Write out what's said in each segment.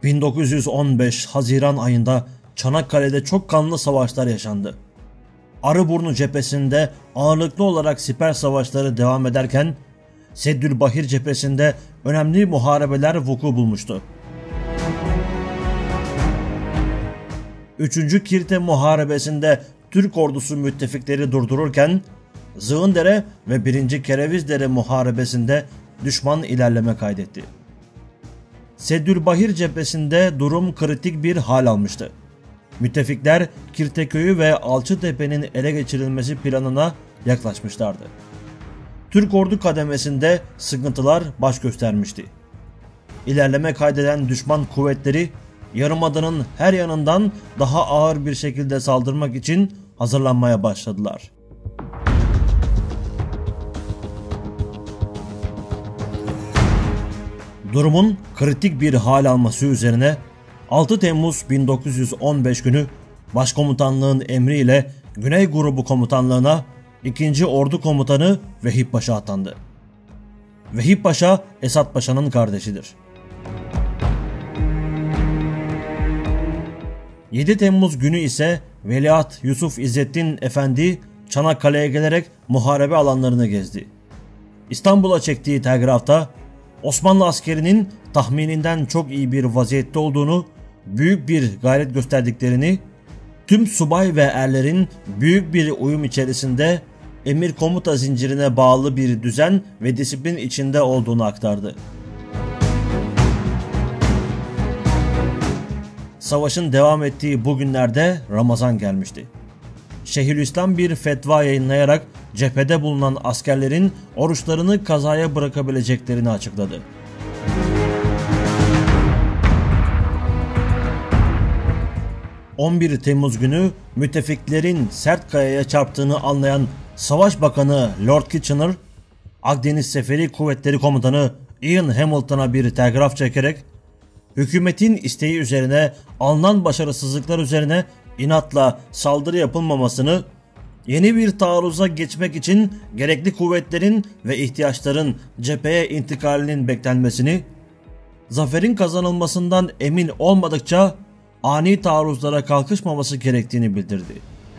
1915 Haziran ayında Çanakkale'de çok kanlı savaşlar yaşandı. Arıburnu cephesinde ağırlıklı olarak siper savaşları devam ederken Seddülbahir cephesinde önemli muharebeler vuku bulmuştu. 3. Kirte Muharebesi'nde Türk ordusu müttefikleri durdururken Zığındere ve 1. Kerevizdere Muharebesi'nde düşman ilerleme kaydetti. Seddülbahir cephesinde durum kritik bir hal almıştı. Müttefikler Kirteköy'ü ve Alçıtepe'nin ele geçirilmesi planına yaklaşmışlardı. Türk ordu kademesinde sıkıntılar baş göstermişti. İlerleme kaydeden düşman kuvvetleri Yarımada'nın her yanından daha ağır bir şekilde saldırmak için hazırlanmaya başladılar. Durumun kritik bir hal alması üzerine 6 Temmuz 1915 günü Başkomutanlığın emriyle Güney Grubu Komutanlığına 2. Ordu Komutanı Vehip Paşa atandı. Vehip Paşa Esat Paşa'nın kardeşidir. 7 Temmuz günü ise Veliaht Yusuf İzzettin Efendi Çanakkale'ye gelerek muharebe alanlarını gezdi. İstanbul'a çektiği telgrafta Osmanlı askerinin tahmininden çok iyi bir vaziyette olduğunu, büyük bir gayret gösterdiklerini, tüm subay ve erlerin büyük bir uyum içerisinde emir komuta zincirine bağlı bir düzen ve disiplin içinde olduğunu aktardı. Savaşın devam ettiği bu günlerde Ramazan gelmişti. Şeyhülislam bir fetva yayınlayarak cephede bulunan askerlerin oruçlarını kazaya bırakabileceklerini açıkladı. ...11 Temmuz günü müttefiklerin Sertkaya'ya çarptığını anlayan Savaş Bakanı Lord Kitchener, Akdeniz Seferi Kuvvetleri Komutanı Ian Hamilton'a bir telgraf çekerek hükümetin isteği üzerine alınan başarısızlıklar üzerine inatla saldırı yapılmamasını, yeni bir taarruza geçmek için gerekli kuvvetlerin ve ihtiyaçların cepheye intikalinin beklenmesini, zaferin kazanılmasından emin olmadıkça ani taarruzlara kalkışmaması gerektiğini bildirdi.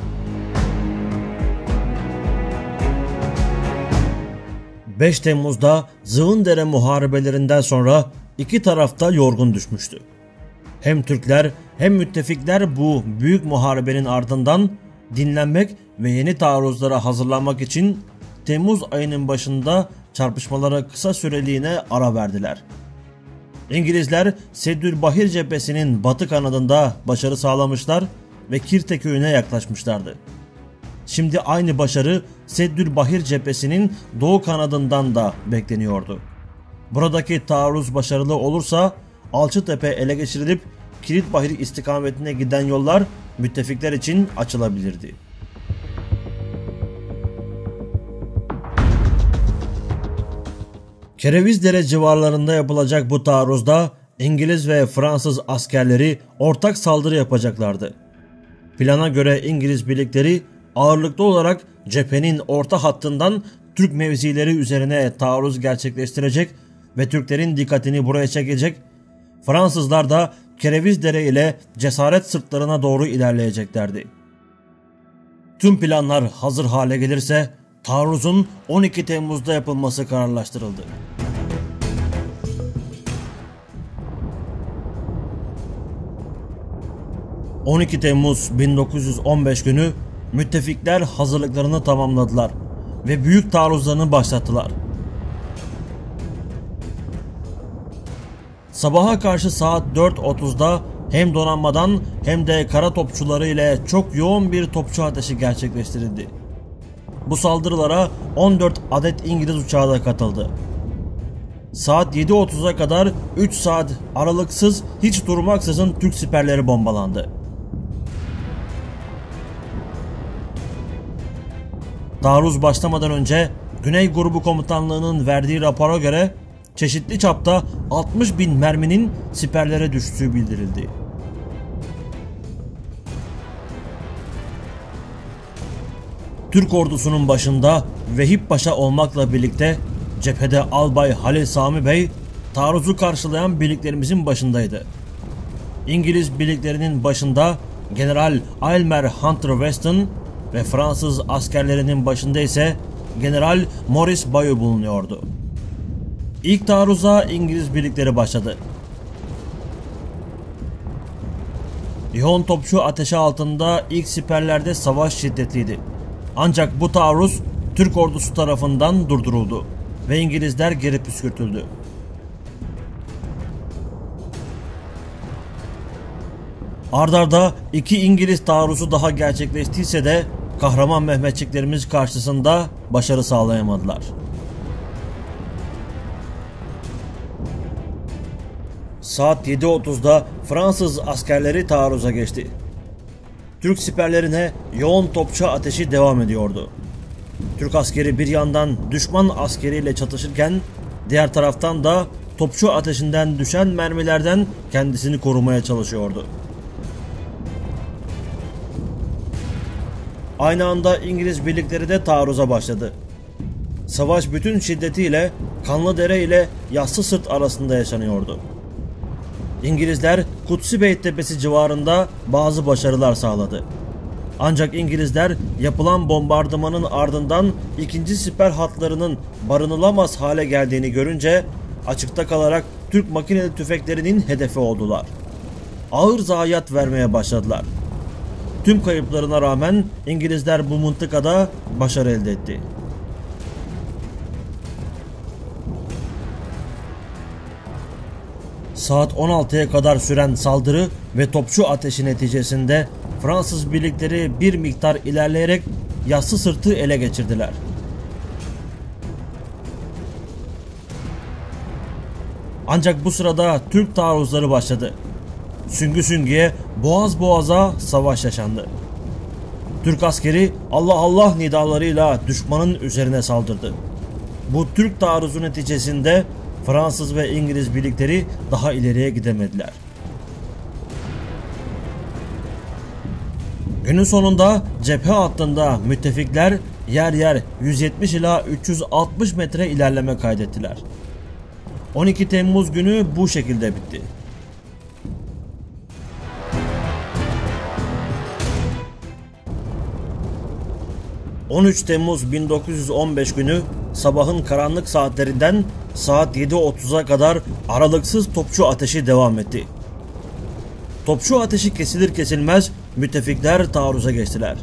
...5 Temmuz'da Zığındere muharebelerinden sonra iki tarafta yorgun düşmüştü. Hem Türkler hem müttefikler bu büyük muharebenin ardından dinlenmek ve yeni taarruzlara hazırlanmak için Temmuz ayının başında çarpışmalara kısa süreliğine ara verdiler. İngilizler Seddülbahir cephesinin batı kanadında başarı sağlamışlar ve Kirteköy'üne yaklaşmışlardı. Şimdi aynı başarı Seddülbahir cephesinin doğu kanadından da bekleniyordu. Buradaki taarruz başarılı olursa Alçıtepe ele geçirilip Kilitbahir istikametine giden yollar müttefikler için açılabilirdi. Kerevizdere civarlarında yapılacak bu taarruzda İngiliz ve Fransız askerleri ortak saldırı yapacaklardı. Plana göre İngiliz birlikleri ağırlıklı olarak cephenin orta hattından Türk mevzileri üzerine taarruz gerçekleştirecek ve Türklerin dikkatini buraya çekecek, Fransızlar da Kerevizdere ile Cesaret sırtlarına doğru ilerleyeceklerdi. Tüm planlar hazır hale gelirse taarruzun 12 Temmuz'da yapılması kararlaştırıldı. ...12 Temmuz 1915 günü müttefikler hazırlıklarını tamamladılar ve büyük taarruzlarını başlattılar. Sabaha karşı saat 4.30'da hem donanmadan hem de kara topçuları ile çok yoğun bir topçu ateşi gerçekleştirildi. Bu saldırılara 14 adet İngiliz uçağı da katıldı. Saat 7.30'a kadar 3 saat aralıksız hiç durmaksızın Türk siperleri bombalandı. Taarruz başlamadan önce Güney Grubu Komutanlığı'nın verdiği rapora göre çeşitli çapta 60.000 merminin siperlere düştüğü bildirildi. Türk ordusunun başında Vehip Paşa olmakla birlikte cephede Albay Halil Sami Bey taarruzu karşılayan birliklerimizin başındaydı. İngiliz birliklerinin başında General Aylmer Hunter Weston ve Fransız askerlerinin başında ise General Maurice Bayeux bulunuyordu. İlk taarruza İngiliz birlikleri başladı. Yoğun topçu ateşi altında ilk siperlerde savaş şiddetliydi. Ancak bu taarruz Türk ordusu tarafından durduruldu ve İngilizler geri püskürtüldü. Ardarda iki İngiliz taarruzu daha gerçekleştiyse de kahraman Mehmetçiklerimiz karşısında başarı sağlayamadılar. Saat 7.30'da Fransız askerleri taarruza geçti. Türk siperlerine yoğun topçu ateşi devam ediyordu. Türk askeri bir yandan düşman askeriyle çatışırken diğer taraftan da topçu ateşinden düşen mermilerden kendisini korumaya çalışıyordu. Aynı anda İngiliz birlikleri de taarruza başladı. Savaş bütün şiddetiyle Kanlıdere ile Yassısırt arasında yaşanıyordu. İngilizler Kutsi Bey Tepesi civarında bazı başarılar sağladı. Ancak İngilizler yapılan bombardımanın ardından ikinci siper hatlarının barınılamaz hale geldiğini görünce açıkta kalarak Türk makineli tüfeklerinin hedefi oldular. Ağır zayiat vermeye başladılar. Tüm kayıplarına rağmen İngilizler bu mıntıkada başarı elde etti. Saat 16'ya kadar süren saldırı ve topçu ateşi neticesinde Fransız birlikleri bir miktar ilerleyerek Yassısırt'ı ele geçirdiler. Ancak bu sırada Türk taarruzları başladı. Süngü süngüye, boğaz boğaza savaş yaşandı. Türk askeri Allah Allah nidalarıyla düşmanın üzerine saldırdı. Bu Türk taarruzu neticesinde Fransız ve İngiliz birlikleri daha ileriye gidemediler. Günün sonunda cephe hattında müttefikler yer yer 170 ila 360 metre ilerleme kaydettiler. 12 Temmuz günü bu şekilde bitti. ...13 Temmuz 1915 günü sabahın karanlık saatlerinden saat 7.30'a kadar aralıksız topçu ateşi devam etti. Topçu ateşi kesilir kesilmez müttefikler taarruza geçtiler.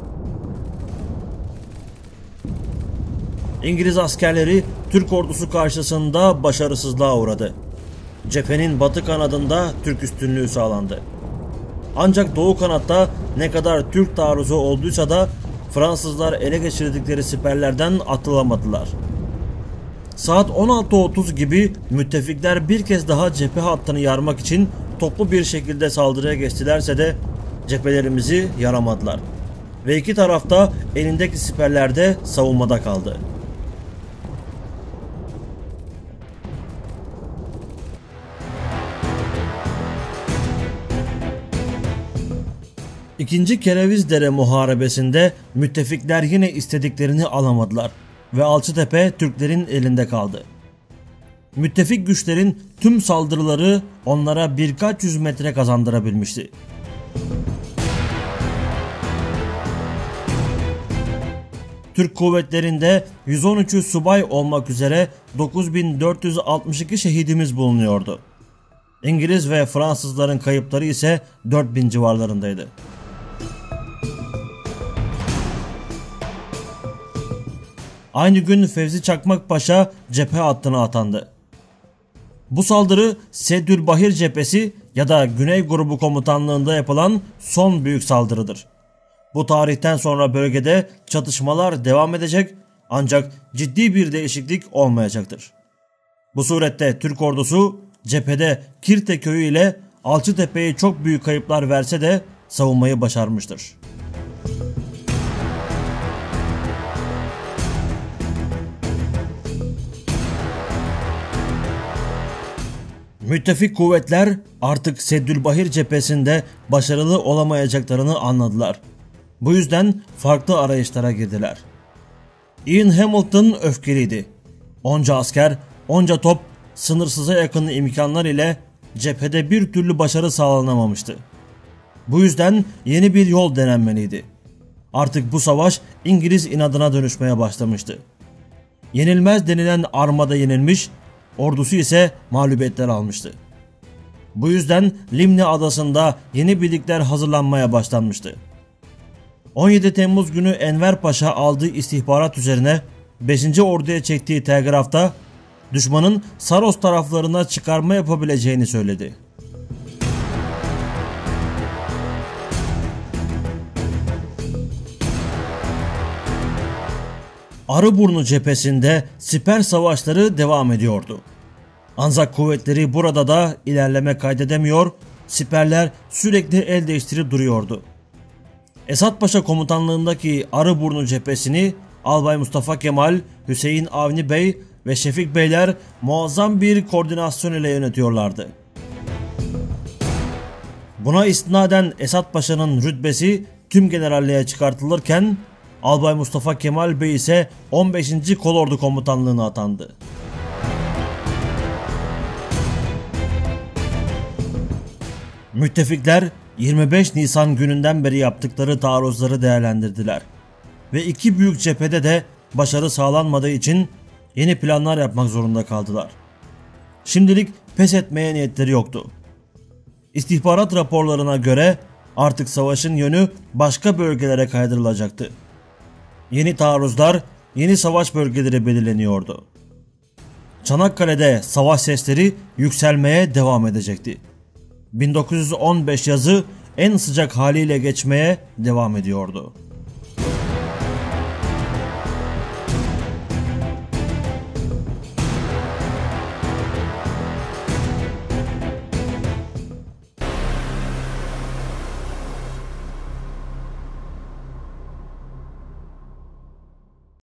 İngiliz askerleri Türk ordusu karşısında başarısızlığa uğradı. Cephenin batı kanadında Türk üstünlüğü sağlandı. Ancak doğu kanatta ne kadar Türk taarruzu olduysa da Fransızlar ele geçirdikleri siperlerden atılamadılar. Saat 16.30 gibi müttefikler bir kez daha cephe hattını yarmak için toplu bir şekilde saldırıya geçtilerse de cephelerimizi yaramadılar. Ve iki tarafta elindeki siperlerde savunmada kaldı. İkinci Kerevizdere Muharebesi'nde müttefikler yine istediklerini alamadılar ve Alçıtepe Türklerin elinde kaldı. Müttefik güçlerin tüm saldırıları onlara birkaç yüz metre kazandırabilmişti. Türk kuvvetlerinde 113 subay olmak üzere 9462 şehidimiz bulunuyordu. İngiliz ve Fransızların kayıpları ise 4000 civarlarındaydı. Aynı gün Fevzi Çakmak Paşa cephe hattına atandı. Bu saldırı Seddülbahir cephesi ya da Güney Grubu Komutanlığı'nda yapılan son büyük saldırıdır. Bu tarihten sonra bölgede çatışmalar devam edecek ancak ciddi bir değişiklik olmayacaktır. Bu surette Türk ordusu cephede Kirte köyü ile Alçıtepe'ye çok büyük kayıplar verse de savunmayı başarmıştır. Müttefik kuvvetler artık Seddülbahir cephesinde başarılı olamayacaklarını anladılar. Bu yüzden farklı arayışlara girdiler. Ian Hamilton öfkeliydi. Onca asker, onca top, sınırsıza yakın imkanlar ile cephede bir türlü başarı sağlanamamıştı. Bu yüzden yeni bir yol denenmeliydi. Artık bu savaş İngiliz inadına dönüşmeye başlamıştı. Yenilmez denilen armada yenilmiş, ordusu ise mağlubiyetler almıştı. Bu yüzden Limni Adası'nda yeni birlikler hazırlanmaya başlanmıştı. 17 Temmuz günü Enver Paşa aldığı istihbarat üzerine 5. Ordu'ya çektiği telgrafta düşmanın Saros taraflarına çıkarma yapabileceğini söyledi. Arıburnu cephesinde siper savaşları devam ediyordu. Ancak kuvvetleri burada da ilerleme kaydedemiyor, siperler sürekli el değiştirip duruyordu. Esat Paşa komutanlığındaki Arıburnu cephesini Albay Mustafa Kemal, Hüseyin Avni Bey ve Şefik Beyler muazzam bir koordinasyon ile yönetiyorlardı. Buna istinaden Esat Paşa'nın rütbesi tüm generalliğe çıkartılırken Albay Mustafa Kemal Bey ise 15. Kolordu Komutanlığı'na atandı. Müttefikler 25 Nisan gününden beri yaptıkları taarruzları değerlendirdiler ve iki büyük cephede de başarı sağlanmadığı için yeni planlar yapmak zorunda kaldılar. Şimdilik pes etmeye niyetleri yoktu. İstihbarat raporlarına göre artık savaşın yönü başka bölgelere kaydırılacaktı. Yeni taarruzlar, yeni savaş bölgeleri belirleniyordu. Çanakkale'de savaş sesleri yükselmeye devam edecekti. 1915 yazı en sıcak haliyle geçmeye devam ediyordu.